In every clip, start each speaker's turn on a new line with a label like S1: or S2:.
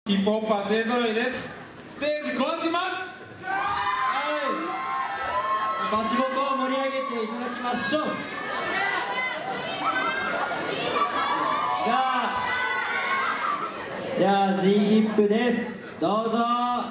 S1: ヒップホッパー勢ぞろいです。ステージ壊します。
S2: バチボコを盛り上げていただきましょう。じゃあ G ヒップです。どうぞ。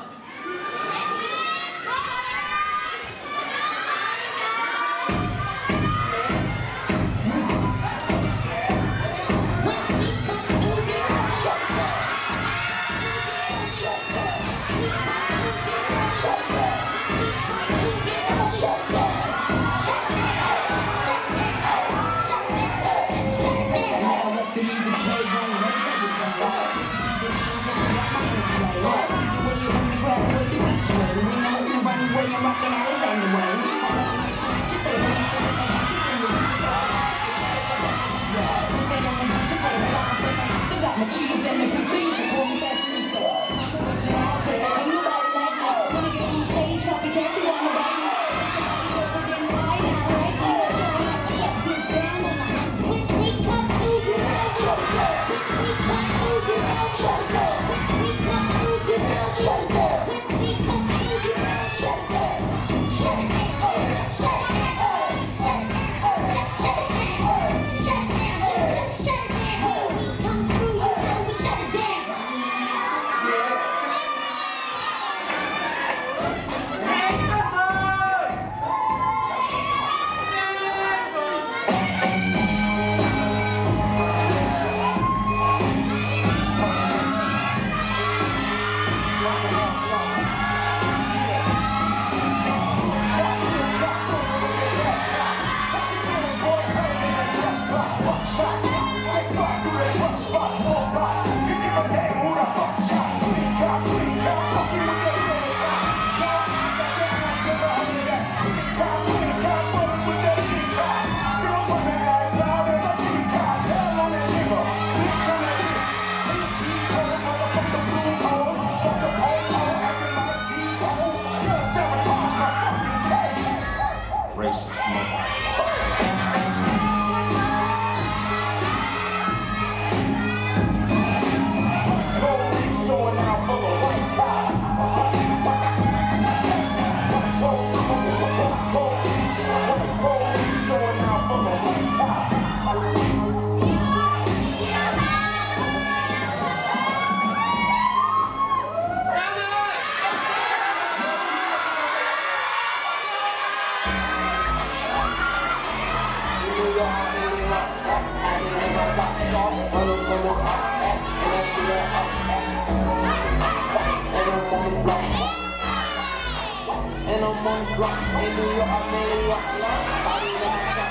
S3: And I'm on the block in New York, I'm in New York. Body in my sock,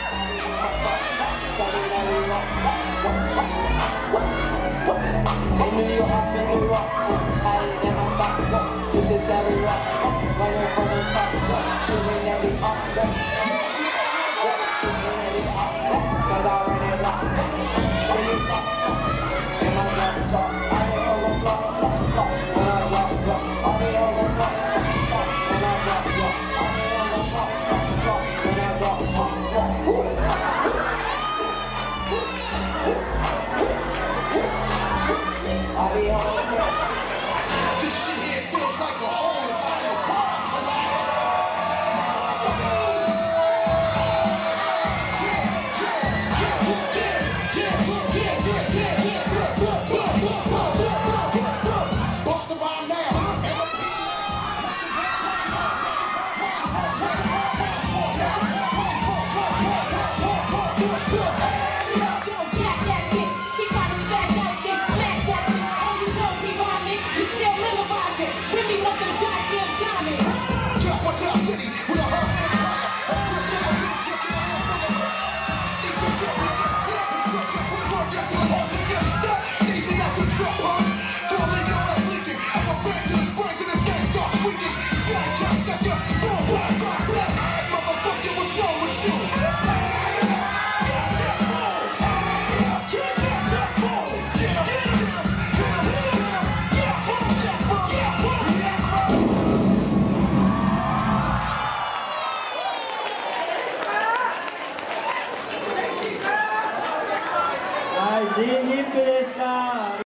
S3: something that we rock. In New York, I'm in New York. Body in my sock, this is every rock. Running from the top, shooting at the up. Shooting at the up, cause I run it lock. When you talk, in my drop, I dey overflow. When I drop, I dey overflow.
S4: This shit here feels like a whole entire world collapse. Bust around now. Easy up the truck,